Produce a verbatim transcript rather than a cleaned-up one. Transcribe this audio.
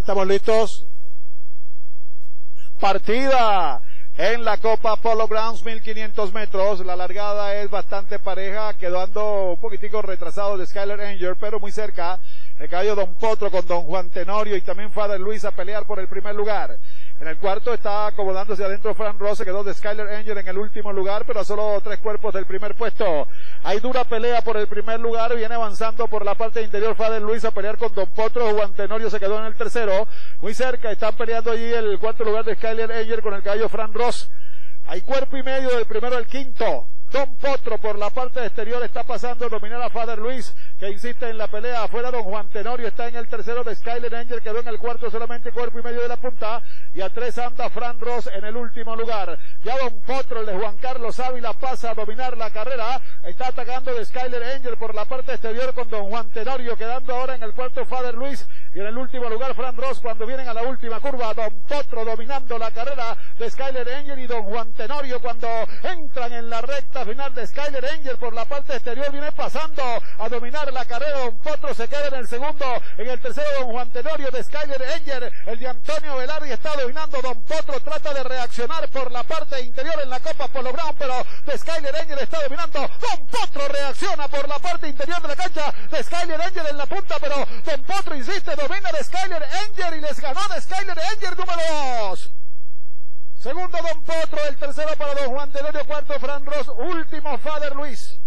Estamos listos. Partida en la Copa Polo Grounds, mil quinientos metros. La largada es bastante pareja, quedando un poquitico retrasado de Skyler Angel, pero muy cerca el caballo Don Potro con Don Juan Tenorio y también Father Luis a pelear por el primer lugar. En el cuarto está acomodándose adentro Fran Ross, se quedó de Skyler Angel en el último lugar, pero a solo tres cuerpos del primer puesto. Hay dura pelea por el primer lugar, viene avanzando por la parte interior Father Luis a pelear con Don Potro. Juan Tenorio se quedó en el tercero. Muy cerca están peleando allí el cuarto lugar de Skyler Angel con el caballo Fran Ross. Hay cuerpo y medio del primero al quinto. Don Potro por la parte exterior está pasando a dominar a Father Luis, que insiste en la pelea. Afuera Don Juan Tenorio está en el tercero de Skyler Angel, quedó en el cuarto solamente cuerpo y medio de la punta. Y a tres anda Fran Ross en el último lugar. Ya Don Potro, el de Juan Carlos Ávila, pasa a dominar la carrera. Está atacando de Skyler Angel por la parte exterior con Don Juan Tenorio, quedando ahora en el cuarto Father Luis. Y en el último lugar Fran Ross cuando vienen a la última curva. Don Potro dominando la carrera de Skyler Angel y Don Juan Tenorio cuando entran en la recta final de Skyler Angel por la parte exterior viene pasando a dominar la carrera. Don Potro se queda en el segundo, en el tercero Don Juan Tenorio de Skyler Angel, el de Antonio Velarde está dominando. Don Potro trata de reaccionar por la parte interior en la Copa Polo Ground, pero de Skyler Angel está dominando. Don Potro reacciona por la parte interior de la cancha de Skyler Angel en la punta, pero Don Potro insiste, domina de Skyler Angel y les ganó de Skyler Angel número dos. Segundo Don Potro, el tercero para Don Juan Tenorio, cuarto Fran Ross, último Father Luis.